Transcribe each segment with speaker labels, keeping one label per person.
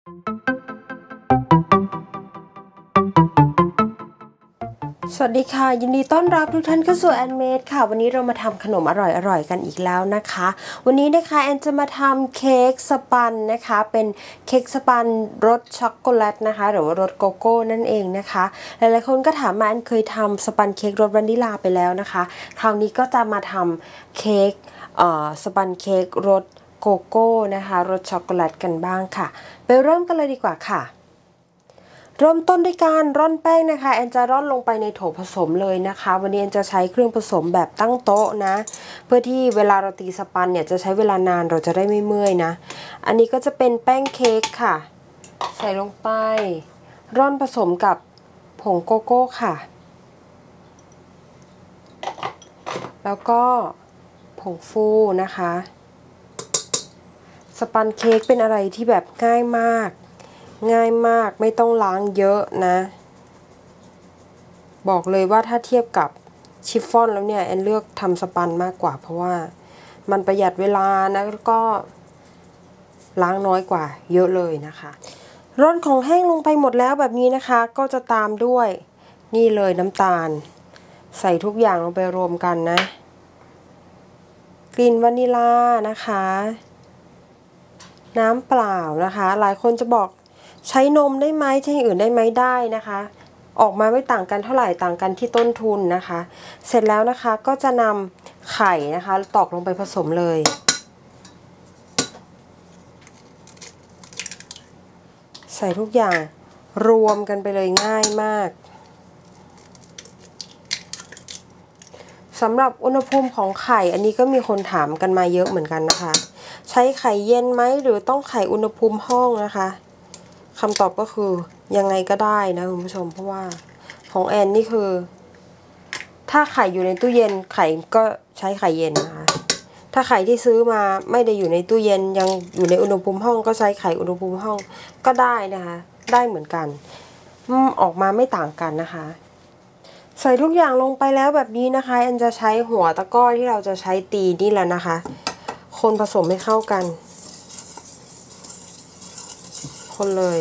Speaker 1: สวัสดีค่ะยินดีต้อนรับทุกท่านเข้าสู่แอนเมดค่ะวันนี้เรามาทำขนมอร่อยๆกันอีกแล้วนะคะวันนี้นะคะแอนจะมาทำเค้กสปันนะคะเป็นเค้กสปันรสช็อกโกแลตนะคะหรือว่ารสโกโก้นั่นเองนะคะหลายๆคนก็ถามมาแอนเคยทำสปันเค้กรสวานิลาไปแล้วนะคะคราวนี้ก็จะมาทำเค้กสปันเค้กรสโกโก้นะคะรสช็อกโกแลตกันบ้างค่ะไปเริ่มกันเลยดีกว่าค่ะเริ่มต้นด้วยการร่อนแป้งนะคะแอนจะร่อนลงไปในโถผสมเลยนะคะวันนี้แอนจะใช้เครื่องผสมแบบตั้งโต๊ะนะเพื่อที่เวลาเราตีสปันเนี่ยจะใช้เวลานานเราจะได้ไม่เมื่อยนะอันนี้ก็จะเป็นแป้งเค้กค่ะใส่ลงไปร่อนผสมกับผงโกโก้ค่ะแล้วก็ผงฟูนะคะสปันเค้กเป็นอะไรที่แบบง่ายมากไม่ต้องล้างเยอะนะบอกเลยว่าถ้าเทียบกับชิฟฟ่อนแล้วเนี่ยแอนเลือกทำสปันมากกว่าเพราะว่ามันประหยัดเวลานะแล้วก็ล้างน้อยกว่าเยอะเลยนะคะร่อนของแห้งลงไปหมดแล้วแบบนี้นะคะก็จะตามด้วยนี่เลยน้ำตาลใส่ทุกอย่างลงไปรวมกันนะกลิ่นวานิลานะคะน้ำเปล่านะคะหลายคนจะบอกใช้นมได้ไหมใช้อย่างอื่นได้ไหมได้นะคะออกมาไม่ต่างกันเท่าไหร่ต่างกันที่ต้นทุนนะคะเสร็จแล้วนะคะก็จะนำไข่นะคะตอกลงไปผสมเลยใส่ทุกอย่างรวมกันไปเลยง่ายมากสำหรับอุณหภูมิของไข่อันนี้ก็มีคนถามกันมาเยอะเหมือนกันนะคะใช้ไข่เย็นไหมหรือต้องไข่อุณหภูมิห้องนะคะคำตอบก็คือยังไงก็ได้นะคุณผู้ชมเพราะว่าของแอนนี่คือถ้าไข่อยู่ในตู้เย็นไข่ก็ใช้ไข่เย็นนะคะถ้าไข่ที่ซื้อมาไม่ได้อยู่ในตู้เย็นยังอยู่ในอุณหภูมิห้องก็ใช้ไข่อุณหภูมิห้องก็ได้นะคะได้เหมือนกันออกมาไม่ต่างกันนะคะใส่ทุกอย่างลงไปแล้วแบบนี้นะคะแอนจะใช้หัวตะกร้อที่เราจะใช้ตีนี่แหละนะคะคนผสมให้เข้ากันคนเลย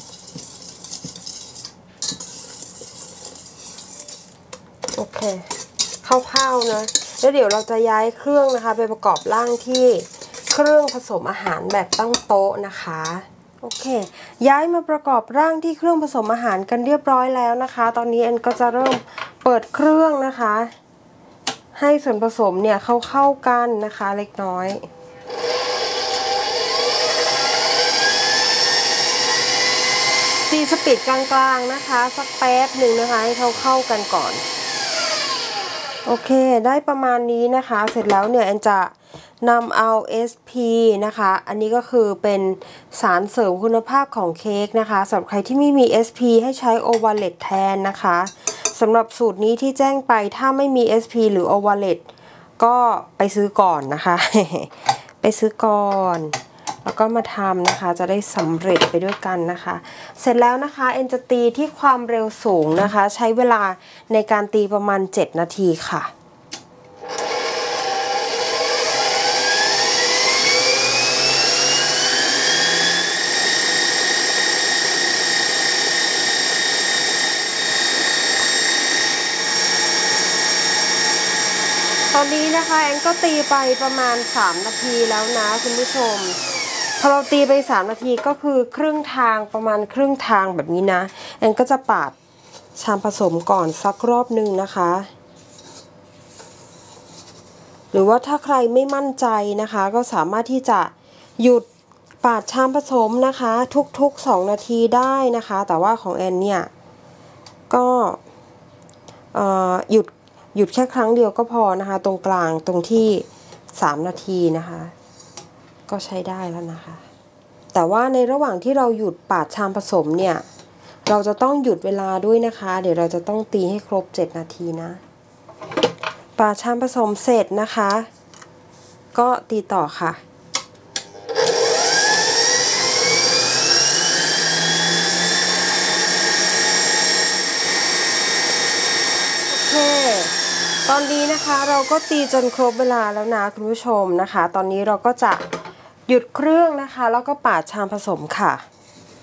Speaker 1: โอเคคร่าวๆนะแล้วเดี๋ยวเราจะย้ายเครื่องนะคะไปประกอบร่างที่เครื่องผสมอาหารแบบตั้งโต๊ะนะคะโอเคย้ายมาประกอบร่างที่เครื่องผสมอาหารกันเรียบร้อยแล้วนะคะตอนนี้แอนก็จะเริ่มเปิดเครื่องนะคะให้ส่วนผสมเนี่ยเข้ากันนะคะเล็กน้อยตีสปีดกลางๆนะคะสักแป๊บหนึ่งนะคะให้เข้ากันก่อนโอเคได้ประมาณนี้นะคะเสร็จแล้วเนี่ยแอนจะนำเอา SP นะคะอันนี้ก็คือเป็นสารเสริมคุณภาพของเค้กนะคะสำหรับใครที่ไม่มี SP ให้ใช้ Ovalet แทนนะคะสำหรับสูตรนี้ที่แจ้งไปถ้าไม่มี SP หรือ Ovalet ก็ไปซื้อก่อนนะคะ ไปซื้อก่อนแล้วก็มาทำนะคะจะได้สำเร็จไปด้วยกันนะคะเสร็จแล้วนะคะเอ็นจะตีที่ความเร็วสูงนะคะใช้เวลาในการตีประมาณ7นาทีค่ะตอนนี้นะคะแอนก็ตีไปประมาณ3นาทีแล้วนะคุณผู้ชมพอเราตีไป3นาทีก็คือครึ่งทางประมาณครึ่งทางแบบนี้นะแอนก็จะปาดชามผสมก่อนสักรอบหนึ่งนะคะหรือว่าถ้าใครไม่มั่นใจนะคะก็สามารถที่จะหยุดปาดชามผสมนะคะทุกๆ2นาทีได้นะคะแต่ว่าของแอนเนี่ยก็หยุดแค่ครั้งเดียวก็พอนะคะตรงกลางตรงที่3นาทีนะคะก็ใช้ได้แล้วนะคะแต่ว่าในระหว่างที่เราหยุดปาดชามผสมเนี่ยเราจะต้องหยุดเวลาด้วยนะคะเดี๋ยวเราจะต้องตีให้ครบ7นาทีนะปาดชามผสมเสร็จนะคะก็ตีต่อค่ะโอเคตอนนี้นะคะเราก็ตีจนครบเวลาแล้วนะคุณผู้ชมนะคะตอนนี้เราก็จะหยุดเครื่องนะคะแล้วก็ปาดชามผสมค่ะ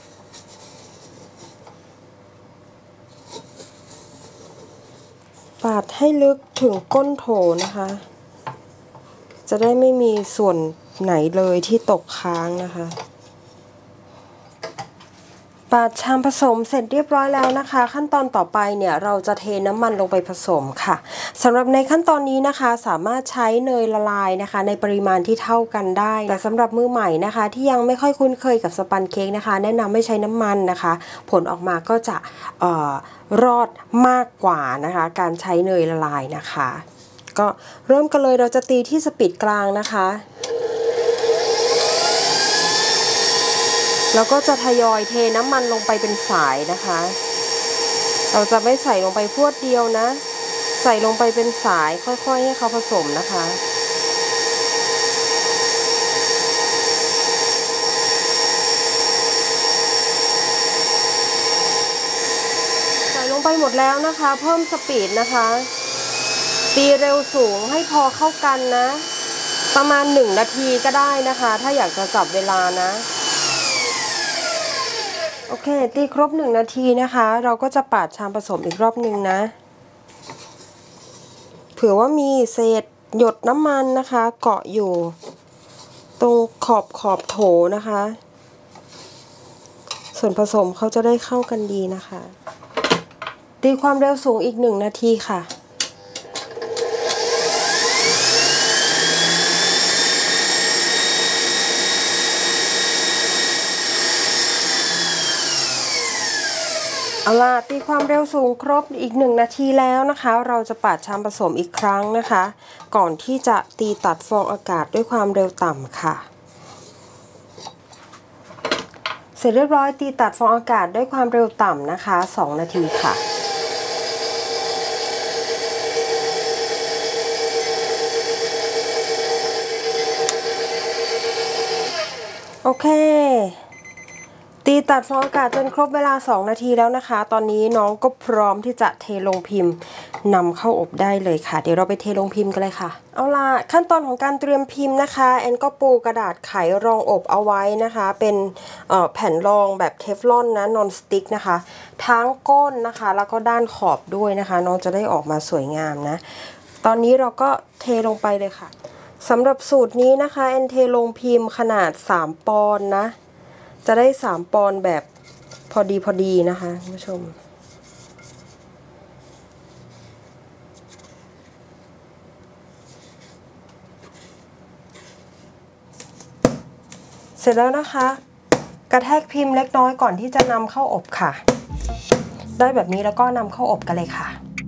Speaker 1: ปาดให้ลึกถึงก้นโถนะคะจะได้ไม่มีส่วนไหนเลยที่ตกค้างนะคะปาดชามผสมเสร็จเรียบร้อยแล้วนะคะขั้นตอนต่อไปเนี่ยเราจะเทน้ำมันลงไปผสมค่ะสำหรับในขั้นตอนนี้นะคะสามารถใช้เนยละลายนะคะในปริมาณที่เท่ากันได้แต่สำหรับมือใหม่นะคะที่ยังไม่ค่อยคุ้นเคยกับสปันเค้กนะคะแนะนำไม่ใช้น้ำมันนะคะผลออกมาก็จะรอดมากกว่านะคะการใช้เนยละลายนะคะก็เริ่มกันเลยเราจะตีที่สปีดกลางนะคะแล้วก็จะทยอยเทน้ำมันลงไปเป็นสายนะคะเราจะไม่ใส่ลงไปพรวดเดียวนะใส่ลงไปเป็นสายค่อยๆให้เขาผสมนะคะใส่ลงไปหมดแล้วนะคะเพิ่มสปีดนะคะตีเร็วสูงให้พอเข้ากันนะประมาณ1 นาทีก็ได้นะคะถ้าอยากจะจับเวลานะโอเคตีครบ1 นาทีนะคะเราก็จะปาดชามผสมอีกรอบหนึ่งนะเผื่อว่ามีเศษหยดน้ำมันนะคะเกาะอยู่ตรงขอบโถนะคะส่วนผสมเขาจะได้เข้ากันดีนะคะตีความเร็วสูงอีก1 นาทีค่ะเอาล่ะตีความเร็วสูงครบอีก1 นาทีแล้วนะคะเราจะปาดชามผสมอีกครั้งนะคะก่อนที่จะตีตัดฟองอากาศด้วยความเร็วต่ำค่ะเสร็จเรียบร้อยตีตัดฟองอากาศด้วยความเร็วต่ำนะคะ2 นาทีค่ะโอเคตีตัดฟองอากาศจนครบเวลา2 นาทีแล้วนะคะตอนนี้น้องก็พร้อมที่จะเทลงพิมพ์นำเข้าอบได้เลยค่ะเดี๋ยวเราไปเทลงพิมพ์กันเลยค่ะเอาล่ะขั้นตอนของการเตรียมพิมพ์นะคะแอนก็ปูกระดาษไขรองอบเอาไว้นะคะเป็นแผ่นรองแบบเทฟลอนนะนอนสติ๊กนะคะทั้งก้นนะคะแล้วก็ด้านขอบด้วยนะคะน้องจะได้ออกมาสวยงามนะตอนนี้เราก็เทลงไปเลยค่ะสำหรับสูตรนี้นะคะแอนเทลงพิมพ์ขนาด3 ปอนด์นะจะได้3 ปอนด์แบบพอดีนะคะคุณผู้ชมเสร็จแล้วนะคะกระแทกพิมพ์เล็กน้อยก่อนที่จะนำเข้าอบค่ะได้แบบนี้แล้วก็นำเข้าอบกันเลยค่ะ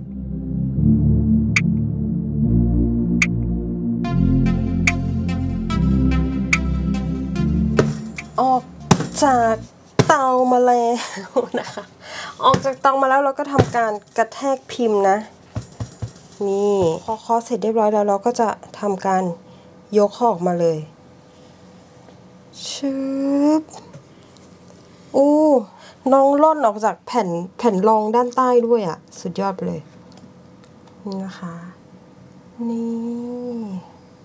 Speaker 1: ออกจากเตามาแล้วนะคะออกจากเตามาแล้วเราก็ทำการกระแทกพิมพ์นะนี่พอเคาะเสร็จเรียบร้อยแล้วเราก็จะทำการยกออกมาเลยชึบน้องล่อนออกจากแผ่นรองด้านใต้ด้วยอ่ะสุดยอดเลยนี่นะคะนี่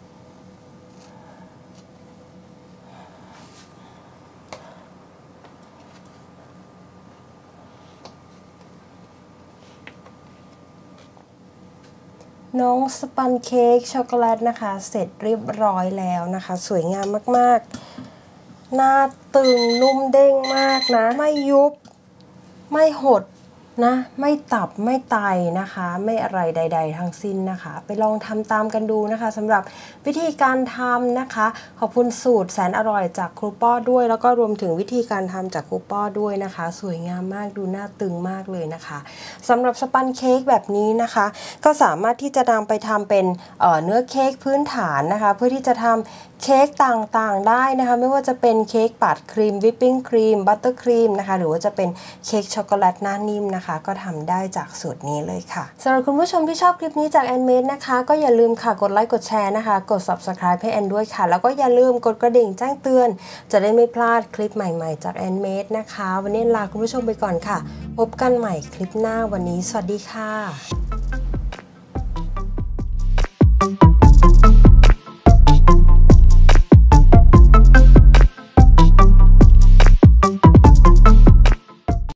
Speaker 1: น้องสปันเค้กช็อกโกแลตนะคะเสร็จเรียบร้อยแล้วนะคะสวยงามมากๆหน้าตึงนุ่มเด้งมากนะไม่ยุบไม่หดนะไม่ตับไม่ไตนะคะไม่อะไรใดๆทั้งสิ้นนะคะไปลองทำตามกันดูนะคะสำหรับวิธีการทำนะคะขอบคุณสูตรแสนอร่อยจากครูป้อด้วยแล้วก็รวมถึงวิธีการทำจากครูป้อด้วยนะคะสวยงามมากดูหน้าตึงมากเลยนะคะสำหรับสปันเค้กแบบนี้นะคะก็สามารถที่จะนำไปทำเป็นเนื้อเค้กพื้นฐานนะคะเพื่อที่จะทำเค้กต่างๆได้นะคะไม่ว่าจะเป็นเค้กปาดครีมวิปปิ้งครีมบัตเตอร์ครีมนะคะหรือว่าจะเป็นเค้กช็อกโกแลตหน้านิ่มนะคะก็ทำได้จากสูตรนี้เลยค่ะสำหรับคุณผู้ชมที่ชอบคลิปนี้จากแอนเมดนะคะก็อย่าลืมค่ะกดไลค์กดแชร์นะคะกด Subscribe ให้แอนด้วยค่ะแล้วก็อย่าลืมกดกระดิ่งแจ้งเตือนจะได้ไม่พลาดคลิปใหม่ๆจากแอนเมดนะคะวันนี้ลาคุณผู้ชมไปก่อนค่ะพบกันใหม่คลิปหน้าวันนี้สวัสดีค่ะ